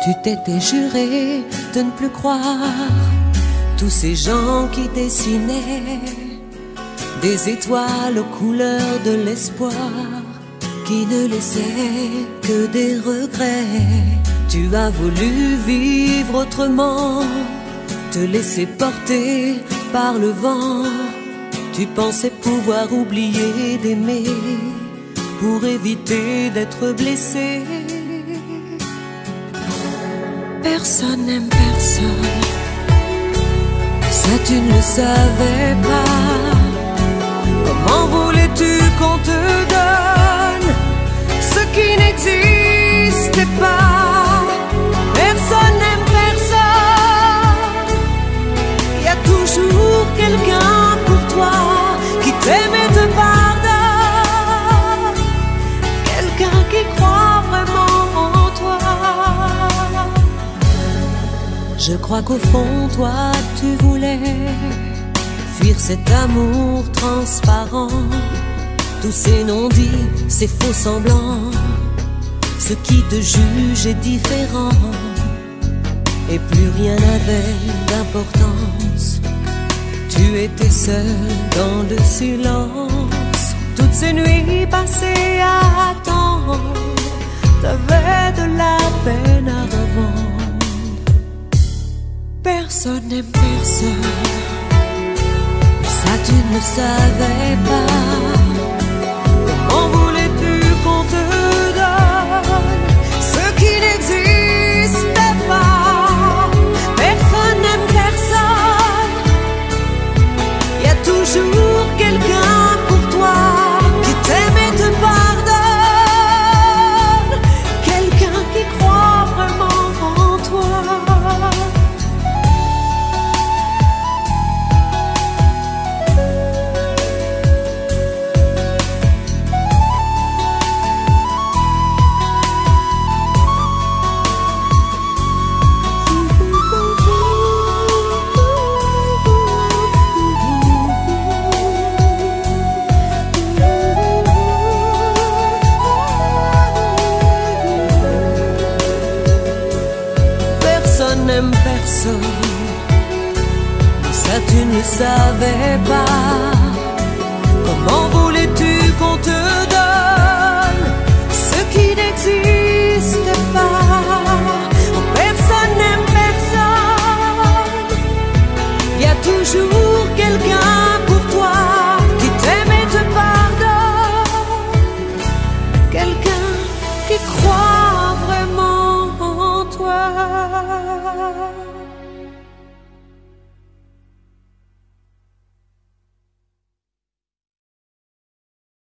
Tu t'étais juré de ne plus croire tous ces gens qui dessinaient des étoiles aux couleurs de l'espoir, qui ne laissaient que des regrets. Tu as voulu vivre autrement, te laisser porter par le vent. Tu pensais pouvoir oublier d'aimer pour éviter d'être blessé. Personne n'aime personne, ça tu ne le savais pas. Comment voulais-tu qu'on te donne ce qui n'existait pas? Personne n'aime personne, il y a toujours quelqu'un pour toi qui t'aime et te pardonne, quelqu'un qui croit vraiment en toi. Je crois qu'au fond toi tu voulais fuir cet amour transparent, tous ces non-dits, ces faux semblants, ce qui te juge est différent, et plus rien n'avait d'importance. Tu étais seul dans le silence, toutes ces nuits passées à attendre, t'avais de la peine à revendre. Personne n'aime personne, ça tu ne le savais pas. Comment voulais-tu qu'on te donne ce qui n'existait pas? Personne n'aime personne, il y a toujours quelqu'un pour toi qui t'aime et te pardonne, quelqu'un qui croit vraiment en toi. Personne n'aime personne, ça tu ne le savais pas. Comment voulais-tu qu'on te